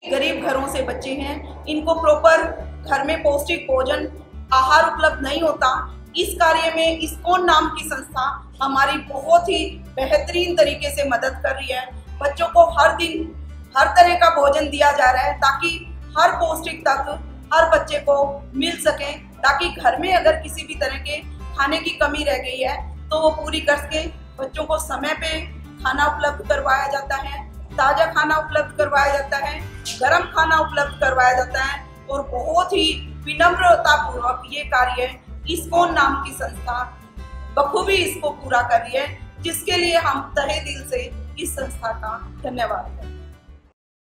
गरीब घरों से बच्चे हैं, इनको प्रॉपर घर में पौष्टिक भोजन आहार उपलब्ध नहीं होता। इस कार्य में ISKCON नाम की संस्था हमारी बहुत ही बेहतरीन तरीके से मदद कर रही है। बच्चों को हर दिन हर तरह का भोजन दिया जा रहा है ताकि हर पौष्टिक तत्व हर बच्चे को मिल सके, ताकि घर में अगर किसी भी तरह के खाने की कमी रह गई है तो वो पूरी कर सके। बच्चों को समय पे खाना उपलब्ध करवाया जाता है, ताज़ा खाना उपलब्ध करवाया जाता है, गर्म खाना उपलब्ध करवाया जाता है और बहुत ही विनम्रतापूर्वक ये कार्य ISKCON नाम की संस्था बखूबी इसको पूरा कर रही है, जिसके लिए हम तहे दिल से इस संस्था का धन्यवाद करते हैं।